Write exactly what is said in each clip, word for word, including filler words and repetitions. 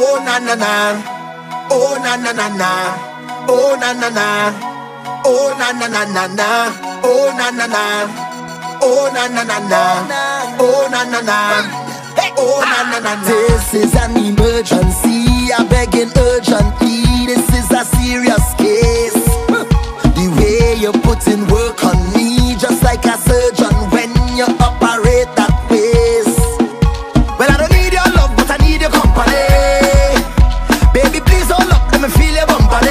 Oh na na na, oh na na na na, oh na na na, oh na na na na na, oh na na na, oh na na na na, oh na na na, oh na na na na. This is an emergency, I'm begging urgently. This is a serious case. The way you put in work on me, just like a surgeon when you operate that waist. Well, I don't need your love, but I need your company. Baby, please hold up, let me feel your company.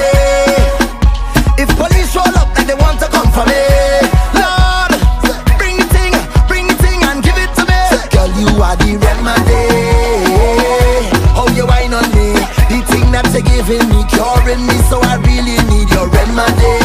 If police roll up like they want to come for me, Lord, bring the thing, bring the thing and give it to me. Girl, you are the remedy. Oh, you wine on me, the thing that you're giving me, curing me, so I really need your remedy.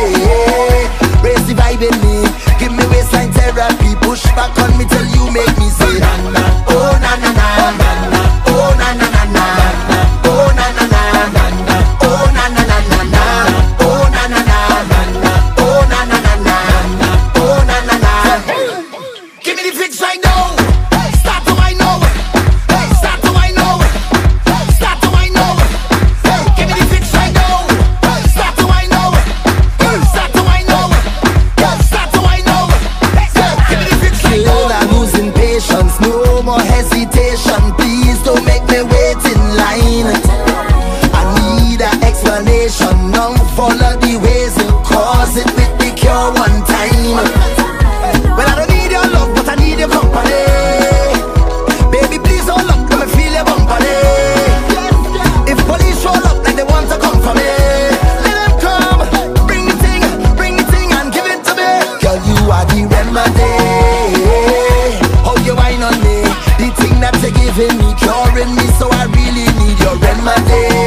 Raise the vibe in me, give me waistline therapy, push back on me till you make me say na na, oh na na na, oh na na na na, oh na na na, oh na na na na, oh na na na, oh na na na na, oh na na na. Give me the fix right now, start to wine now, start to wine now, start to wine now. Give me the fix right now, start to wine now, start to wine now, start to wine now. Give me the fix right now. Girl, I'm losing patience, no more hesitation. Please don't make me wait in line. I need an explanation now. Follow the ways and cause it with the cure one time. Well, I don't need your love, but I need your company. Baby, please hold up, let me feel your company. If police roll up like they want to come for me, let them come, bring the thing, bring the thing and give it to me. Girl, you are the remedy. Oh, you wine on me, the thing that you're giving me, curing me, so I really need your remedy.